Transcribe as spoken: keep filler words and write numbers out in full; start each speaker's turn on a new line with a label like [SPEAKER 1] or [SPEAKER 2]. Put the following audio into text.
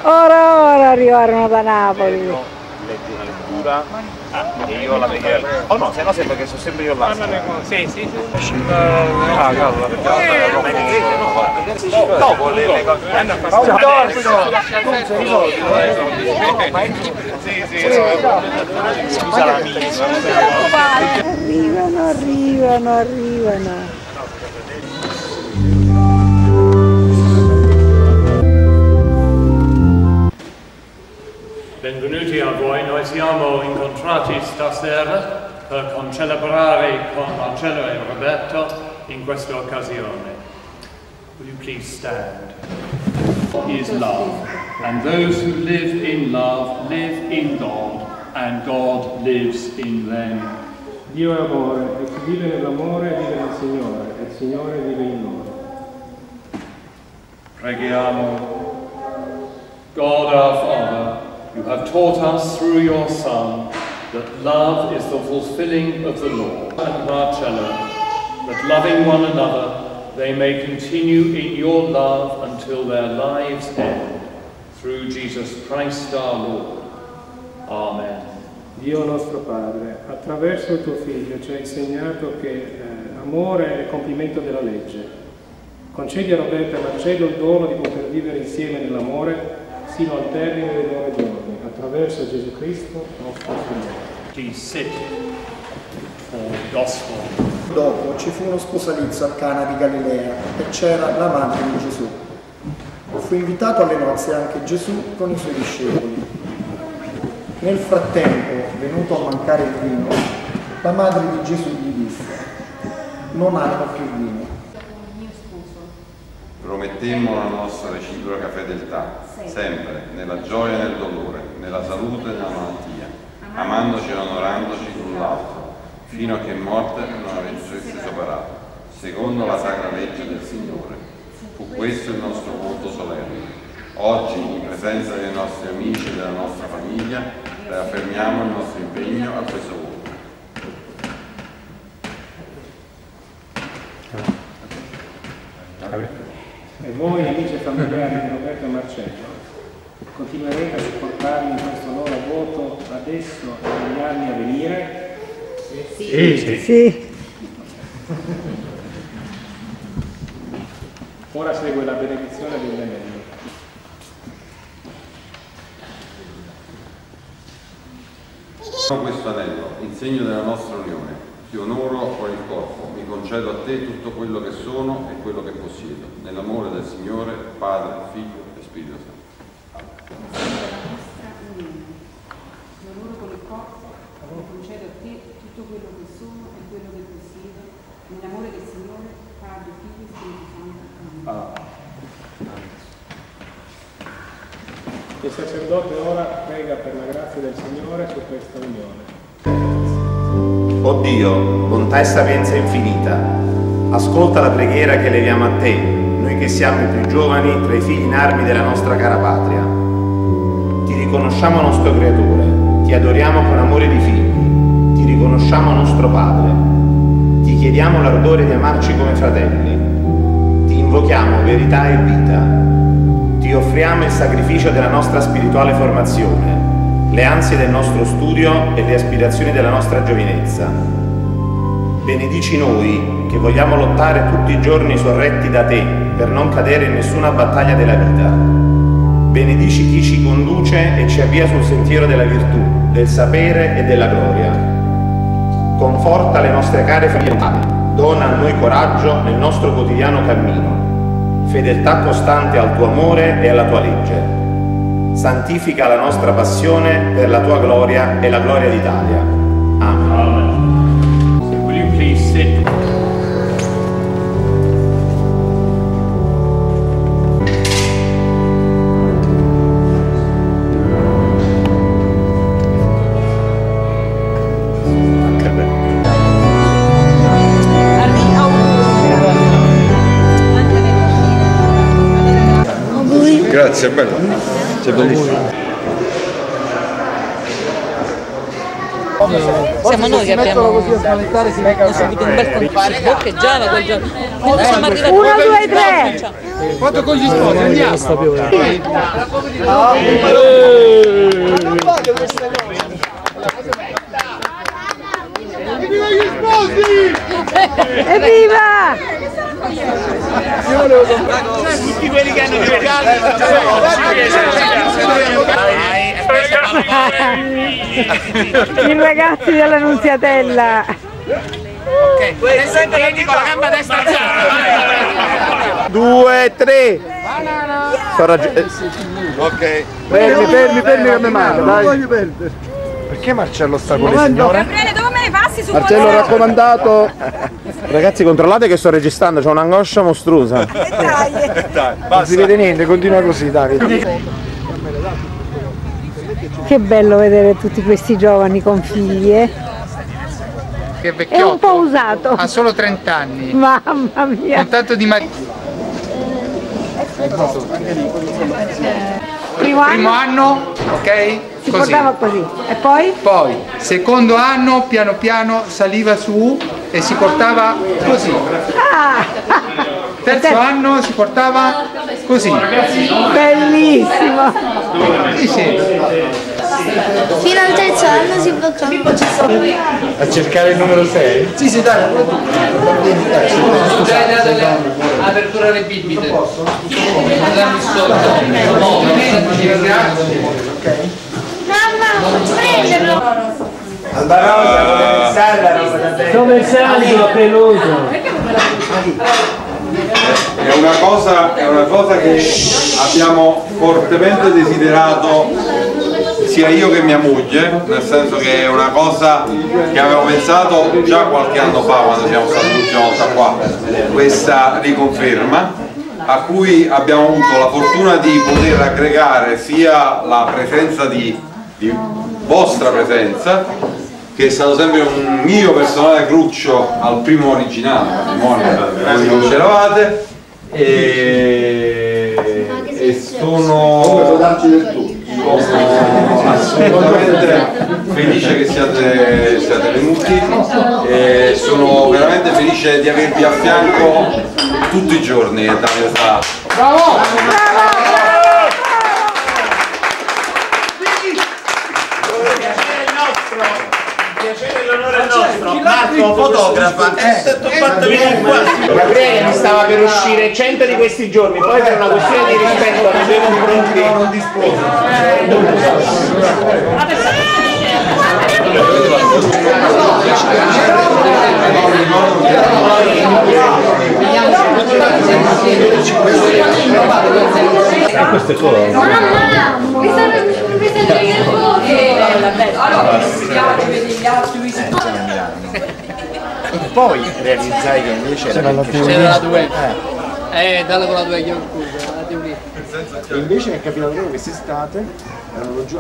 [SPEAKER 1] Ora ora arrivarono da Napoli.
[SPEAKER 2] Leggi una lettura e io la preghiera. Oh no, se no sembra che sono sempre io là. Sì, sì, sì. Ah, cavolo. Dopo le cose. Sì, sì. Scusa la mia.
[SPEAKER 1] Arrivano, arrivano, arrivano.
[SPEAKER 3] Benvenuti a voi, noi siamo incontrati stasera per concelebrare con Angelo e Roberto in questa occasione. Will you please stand? Is love, and those who live in love live in God, and God lives in them.
[SPEAKER 4] Dio è amore, e chi vive nell'amore vive nel Signore, e il Signore vive in loro.
[SPEAKER 3] Preghiamo. God our Father, you have taught us through your Son that love is the fulfilling of the law. And Marcello, that loving one another, they may continue in your love until their lives end. Through Jesus Christ our Lord. Amen.
[SPEAKER 4] Dio nostro Padre, attraverso il tuo Figlio ci ha insegnato che eh, amore è il compimento della legge. Concedi a Roberto e Marcello il dono di poter vivere insieme nell'amore sino al termine dei loro giorni, attraverso Gesù Cristo, nostro Signore.
[SPEAKER 3] Please sit for gospel.
[SPEAKER 5] Dopo ci fu uno sposalizio a Cana di Galilea e c'era la madre di Gesù. Fu invitato alle nozze anche Gesù con i suoi discepoli. Nel frattempo, venuto a mancare il vino, la madre di Gesù gli disse: non hanno più vino.
[SPEAKER 6] Promettemmo la nostra reciproca fedeltà, sempre, nella gioia e nel dolore, nella salute e nella malattia, amandoci e onorandoci l'un l'altro, fino a che morte non avesse separato, secondo la sacra legge del Signore. Fu questo il nostro voto solenne. Oggi, in presenza dei nostri amici e della nostra famiglia, reaffermiamo il nostro impegno a questo voto.
[SPEAKER 4] E voi, amici e familiari di Roberto e Marcello, continuerete a supportarmi in questo loro voto adesso e negli anni a venire?
[SPEAKER 1] Sì. Sì. Sì.
[SPEAKER 4] Ora segue la benedizione dell'Emelio.
[SPEAKER 6] Con questo anello, in segno della nostra unione, ti onoro con il corpo, mi concedo a te tutto quello che sono e quello che possiedo, nell'amore del Signore, Padre, Figlio e Spirito Santo.
[SPEAKER 7] Ti onoro con il corpo, mi concedo a te tutto quello che sono e quello che possiedo, nell'amore del Signore, Padre, Figlio e Spirito Santo. Amen.
[SPEAKER 4] Il sacerdote ora prega per la grazia del Signore su questa unione.
[SPEAKER 8] O Dio, bontà e sapienza infinita, ascolta la preghiera che leviamo a te, noi che siamo i più giovani tra i figli in armi della nostra cara patria. Ti riconosciamo nostro creatore, ti adoriamo con amore di figli, ti riconosciamo nostro Padre, ti chiediamo l'ardore di amarci come fratelli, ti invochiamo verità e vita, ti offriamo il sacrificio della nostra spirituale formazione, le ansie del nostro studio e le aspirazioni della nostra giovinezza. Benedici noi che vogliamo lottare tutti i giorni sorretti da te per non cadere in nessuna battaglia della vita. Benedici chi ci conduce e ci avvia sul sentiero della virtù, del sapere e della gloria. Conforta le nostre care famiglie, dona a noi coraggio nel nostro quotidiano cammino, fedeltà costante al tuo amore e alla tua legge. Santifica la nostra passione per la tua gloria e la gloria d'Italia. Amen.
[SPEAKER 3] Amen. So will you please sit?
[SPEAKER 6] Grazie, è bello. Sei bellissimo.
[SPEAKER 9] Siamo noi che abbiamo subito un bel concorso, boccheggiava quel giorno. Quando siamo arrivati
[SPEAKER 1] uno, due, tre!
[SPEAKER 10] Quanto con gli sposi? Andiamo! Evviva gli sposi!
[SPEAKER 1] Evviva!
[SPEAKER 10] Io volevo comprare tutti quelli che hanno
[SPEAKER 1] I ragazzi della Nunziatella.
[SPEAKER 10] Ok, prendi con la gamba destra alzata.
[SPEAKER 8] Due, tre. Ok.
[SPEAKER 5] Fermi, fermi, fermi che mi manca, dai. Non voglio perdere. Perché Marcello sta con le signore?
[SPEAKER 7] Gabriele, dove me ne passi su
[SPEAKER 5] Marcello raccomandato.
[SPEAKER 8] Ragazzi, controllate che sto registrando, c'ho un'angoscia mostruosa.
[SPEAKER 5] Dai, non si vede niente, continua così, Davide.
[SPEAKER 1] Che bello vedere tutti questi giovani con figli, eh?
[SPEAKER 10] Che vecchiotto.
[SPEAKER 1] È un po' usato.
[SPEAKER 10] Ha solo trenta anni.
[SPEAKER 1] Mamma mia.
[SPEAKER 10] Con tanto di mar...
[SPEAKER 1] Primo
[SPEAKER 10] Primo
[SPEAKER 1] anno
[SPEAKER 10] anno, ok?
[SPEAKER 1] si
[SPEAKER 10] Così.
[SPEAKER 1] portava così. E poi?
[SPEAKER 10] Poi, secondo anno, piano piano saliva su e si portava così.
[SPEAKER 1] Ah!
[SPEAKER 10] Terzo anno si portava così.
[SPEAKER 1] Bellissimo!
[SPEAKER 10] Sì, sì.
[SPEAKER 11] Fino al terzo anno si portava.
[SPEAKER 5] A cercare il numero sei? Sì, sì, dai.
[SPEAKER 10] Apertura alle bibite.
[SPEAKER 11] Mamma, prenderlo.
[SPEAKER 4] Dove sei, peluso?
[SPEAKER 6] È una cosa, è una cosa che abbiamo fortemente desiderato sia io che mia moglie, nel senso che è una cosa che avevo pensato già qualche anno fa quando siamo stati l'ultima volta qua, questa riconferma, a cui abbiamo avuto la fortuna di poter aggregare sia la presenza di, di vostra presenza, che è stato sempre un mio personale cruccio al primo originale matrimonio, voi non c'eravate, e, e sono assolutamente felice che siate, siate venuti e sono veramente felice di avervi a fianco tutti i giorni. Davide sta...
[SPEAKER 10] Bravo!
[SPEAKER 2] Marco fotografa, è stato fatto venire qua.
[SPEAKER 8] Gabriele mi stava per uscire cento di questi giorni, poi per una questione di rispetto nei suoi confronti non disposo.
[SPEAKER 11] E questo è tuo? Mamma, mi stanno vedendo il fuoco. Allora, gli altri.
[SPEAKER 8] E poi realizzai che invece era
[SPEAKER 10] C'era la due. Eh, eh dalla con la due chiaro.
[SPEAKER 8] E invece mi è capitato proprio quest'estate, erano